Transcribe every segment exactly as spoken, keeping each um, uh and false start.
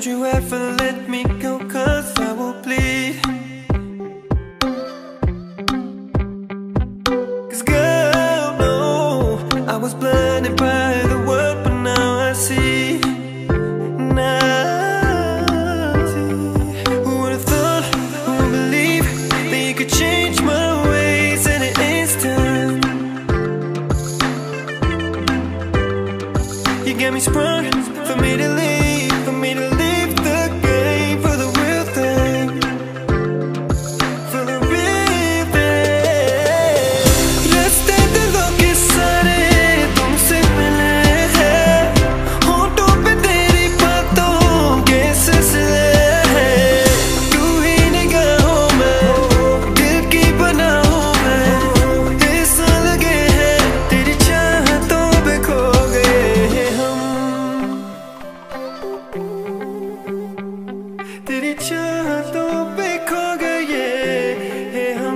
Don't you ever let me go, cause I will bleed. Cause girl, no, I was blinded by the world, but now I see. Now who would've thought, who would believe that you could change my ways in an instant. You got me sprung for me to leave, for me to leave the game for the real thing, for the real thing. Reste de lo que sale, तुमसे मिले हैं होठों पे तेरी बातों के सिलसिले हैं। तू ही निगाहों में, दिल की पनाहों में, ऐसा लगे है तेरी चाहतों पे खो गए हैं हम, तेरी चाहतों पे खो गए हैं हम।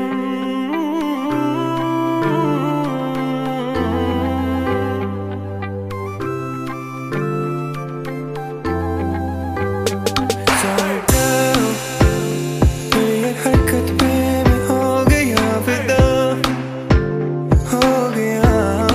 Sorry girl, तेरी हरकत पे मैं हो गया फिदा, हो गया।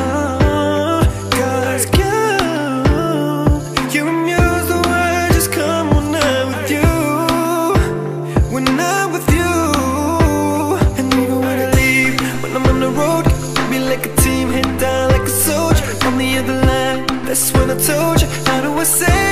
Cause girl, you amuse the world, just come when I'm with you, when I'm with you. And even when I leave, when I'm on the road, be like a team, head down like a soldier on the other line. That's when I told you, how do I say